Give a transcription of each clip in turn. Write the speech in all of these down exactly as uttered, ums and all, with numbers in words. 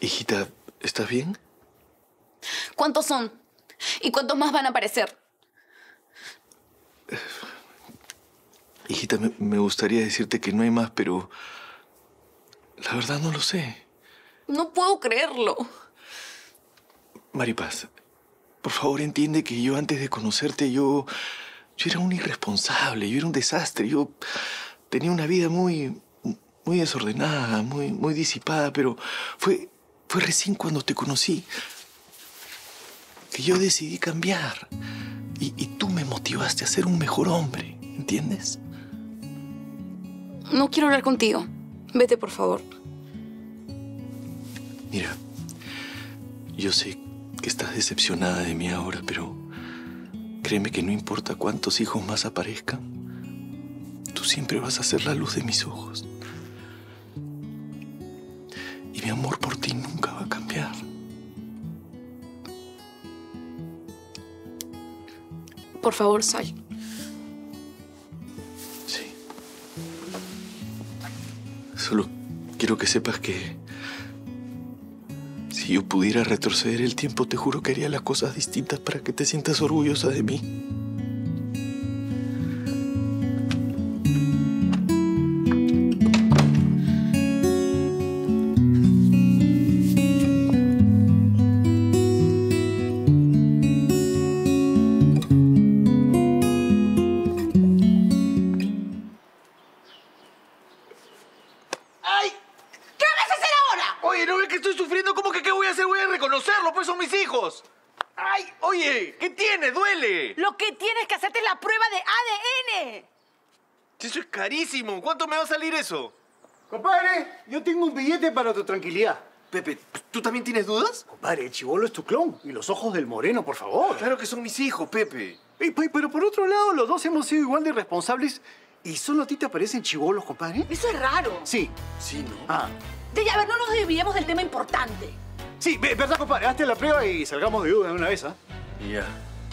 Hijita, ¿estás bien? ¿Cuántos son? ¿Y cuántos más van a aparecer? Hijita, me, me gustaría decirte que no hay más, pero la verdad no lo sé. No puedo creerlo. Maripaz, por favor entiende que yo antes de conocerte, yo, yo era un irresponsable, yo era un desastre. Yo tenía una vida muy, muy desordenada, muy, muy disipada, pero fue, fue recién cuando te conocí que yo decidí cambiar. Y, y tú me motivaste a ser un mejor hombre, ¿entiendes? No quiero hablar contigo. Vete, por favor. Mira, yo sé que estás decepcionada de mí ahora, pero créeme que no importa cuántos hijos más aparezcan, tú siempre vas a ser la luz de mis ojos. Y mi amor por ti nunca va a cambiar. Por favor, sal. Sí. Solo quiero que sepas que si yo pudiera retroceder el tiempo, te juro que haría las cosas distintas para que te sientas orgullosa de mí. ¡Ay! Oye, ¿qué tiene? ¡Duele! Lo que tienes que hacerte es la prueba de A D N. Eso es carísimo. ¿Cuánto me va a salir eso? Compadre, yo tengo un billete para tu tranquilidad. Pepe, ¿tú también tienes dudas? Compadre, el chibolo es tu clon. Y los ojos del moreno, por favor. Claro que son mis hijos, Pepe. Ey, pero por otro lado, los dos hemos sido igual de responsables. ¿Y solo a ti te aparecen chibolos, compadre? Eso es raro. Sí. Sí, ¿no? Ah. De ya, a ver, no nos desviemos del tema importante. Sí, verdad, compadre. Hazte la prueba y salgamos de duda de una vez, ¿ah? ¿eh? Ya.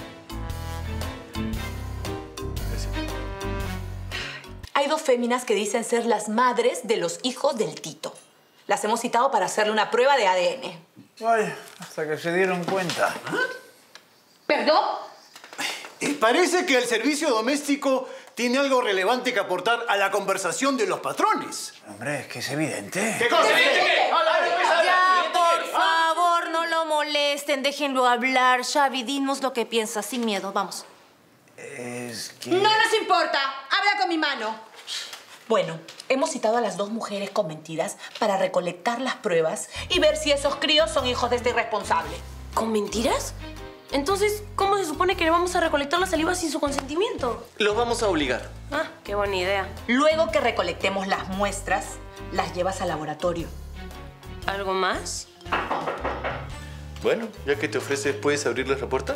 Hay dos féminas que dicen ser las madres de los hijos del Tito. Las hemos citado para hacerle una prueba de A D N. Ay, hasta que se dieron cuenta. ¿Ah? ¿Perdón? Eh, parece que el servicio doméstico tiene algo relevante que aportar a la conversación de los patrones. Hombre, es que es evidente. ¿Qué cosa? Ya, por favor, no lo molesten. Déjenlo hablar. Xavi, dinos lo que piensas, sin miedo. Vamos. Es que... No nos importa. Habla con mi mano. Bueno, hemos citado a las dos mujeres con mentiras para recolectar las pruebas y ver si esos críos son hijos de este irresponsable. ¿Con mentiras? Entonces, ¿cómo se supone que le vamos a recolectar la saliva sin su consentimiento? Los vamos a obligar. Ah, qué buena idea. Luego que recolectemos las muestras, las llevas al laboratorio. ¿Algo más? Bueno, ya que te ofreces, ¿puedes abrirles la puerta?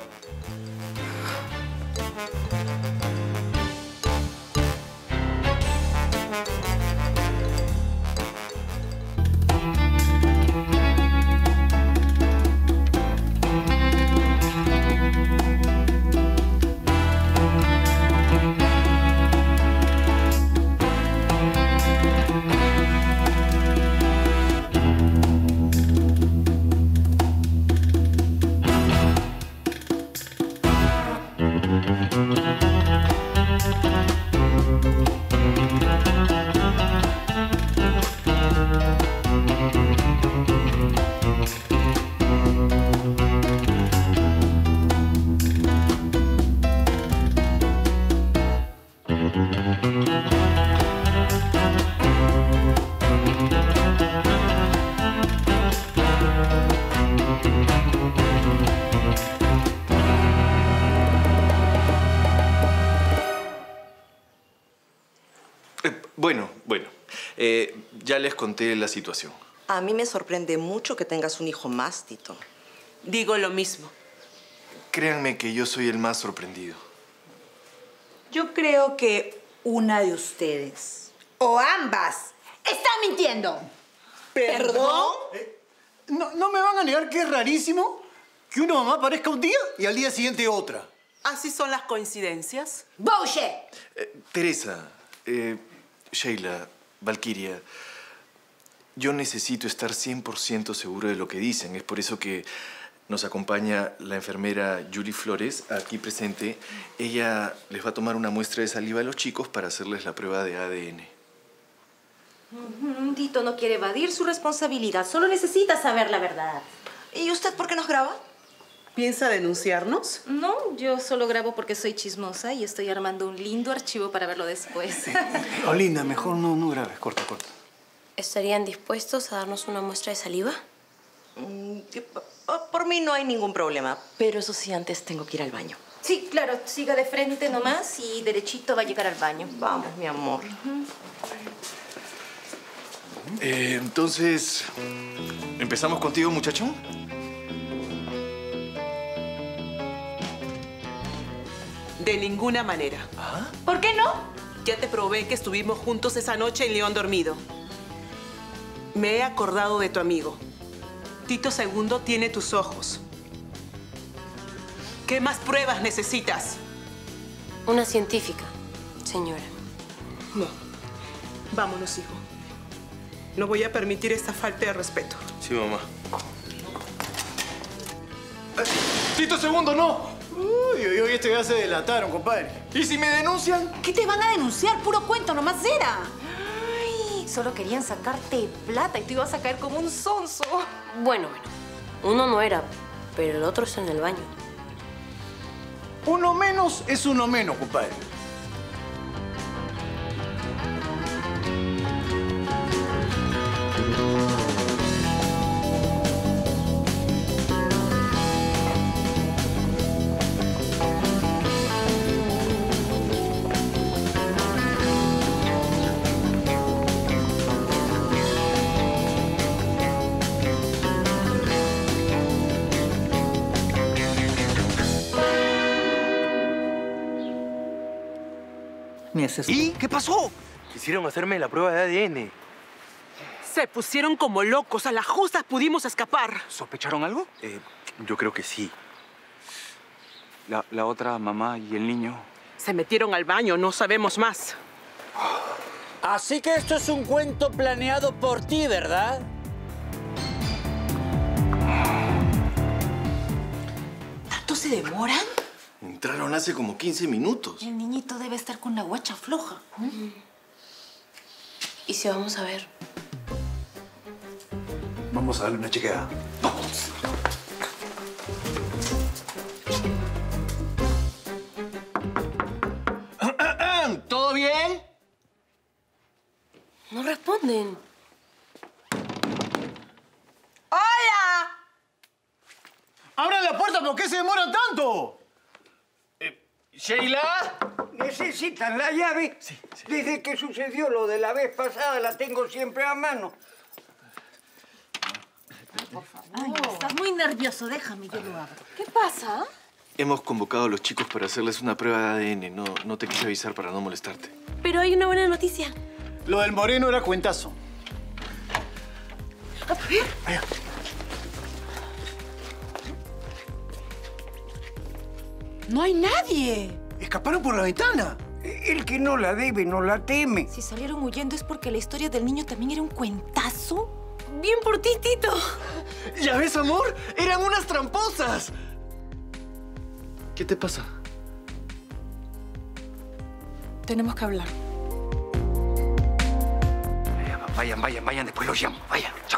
Bueno, bueno. Eh, ya les conté la situación. A mí me sorprende mucho que tengas un hijo más, Tito. Digo lo mismo. Créanme que yo soy el más sorprendido. Yo creo que una de ustedes, o ambas, está mintiendo. ¿Perdón? Eh, ¿no, ¿No me van a negar que es rarísimo que una mamá aparezca un día y al día siguiente otra? ¿Así son las coincidencias? ¡Bullshit! Eh, Teresa, eh, Sheila, Valquiria, yo necesito estar cien por ciento seguro de lo que dicen. Es por eso que nos acompaña la enfermera Julie Flores, aquí presente. Ella les va a tomar una muestra de saliva a los chicos para hacerles la prueba de A D N. Uh-huh. Tito no quiere evadir su responsabilidad, solo necesita saber la verdad. ¿Y usted por qué nos graba? ¿Piensa denunciarnos? No, yo solo grabo porque soy chismosa y estoy armando un lindo archivo para verlo después. Olinda, mejor no, no grabes. Corta, corta. ¿Estarían dispuestos a darnos una muestra de saliva? Mm, por mí no hay ningún problema, pero eso sí, antes tengo que ir al baño. Sí, claro, siga de frente nomás y derechito va a llegar al baño. Vamos, mi amor. Uh-huh. Eh, entonces, ¿empezamos contigo, muchacho? De ninguna manera. ¿Ah? ¿Por qué no? Ya te probé que estuvimos juntos esa noche en León Dormido. Me he acordado de tu amigo. Tito segundo tiene tus ojos. ¿Qué más pruebas necesitas? Una científica, señora. No. Vámonos, hijo. No voy a permitir esta falta de respeto. Sí, mamá. Eh, ¡Tito segundo, no! Uy, uy, uy, este ya se delataron, compadre. ¿Y si me denuncian? ¿Qué te van a denunciar? Puro cuento, nomás era. Ay, solo querían sacarte plata y tú ibas a caer como un sonso. Bueno, bueno. Uno no era, pero el otro está en el baño. Uno menos es uno menos, compadre. ¿Y qué pasó? Quisieron hacerme la prueba de A D N. Se pusieron como locos. A las justas pudimos escapar. ¿Sospecharon algo? Eh, yo creo que sí. La, la otra mamá y el niño... Se metieron al baño. No sabemos más. Así que esto es un cuento planeado por ti, ¿verdad? ¿Tanto se demoran? Entraron hace como quince minutos. El niñito debe estar con la guacha floja. ¿Mm? ¿Y si vamos a ver? Vamos a darle una chequeada. Vamos. ¿Todo bien? No responden. ¡Hola! ¡Abran la puerta! ¿Por qué se demoran tanto? ¿Sheila? ¿Necesitan la llave? Sí, sí. Desde que sucedió lo de la vez pasada, la tengo siempre a mano. Ay, estás muy nervioso. Déjame, yo lo abro. ¿Qué pasa? Hemos convocado a los chicos para hacerles una prueba de A D N. No, no te quise avisar para no molestarte. Pero hay una buena noticia. Lo del moreno era cuentazo. A ver. Allá. No hay nadie. Escaparon por la ventana. El que no la debe, no la teme. Si salieron huyendo es porque la historia del niño también era un cuentazo. Bien por ti, Tito. ¿Ya ves, amor? ¡Eran unas tramposas! ¿Qué te pasa? Tenemos que hablar. Vayan, vayan, vayan, después los llamo. Vayan, chao.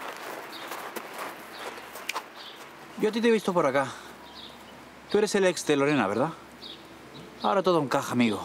Yo a ti te he visto por acá. Tú eres el ex de Lorena, ¿verdad? Ahora todo encaja, amigo.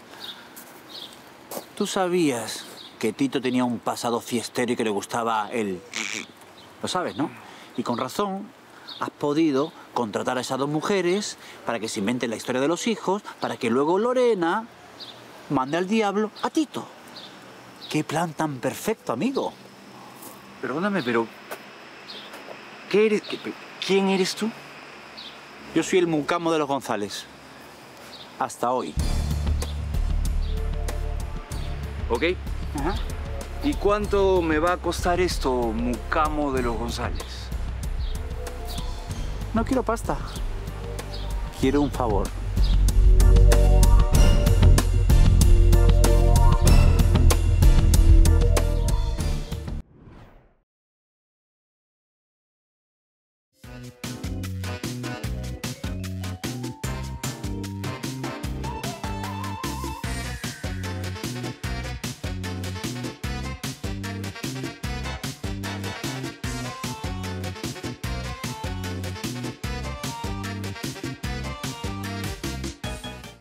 Tú sabías que Tito tenía un pasado fiestero y que le gustaba el... Lo sabes, ¿no? Y con razón has podido contratar a esas dos mujeres para que se inventen la historia de los hijos, para que luego Lorena mande al diablo a Tito. ¡Qué plan tan perfecto, amigo! Perdóname, pero... ¿Qué eres? ¿Quién eres tú? Yo soy el mucamo de los González. Hasta hoy. ¿Ok? Ajá. ¿Y cuánto me va a costar esto, mucamo de los González? No quiero pasta. Quiero un favor.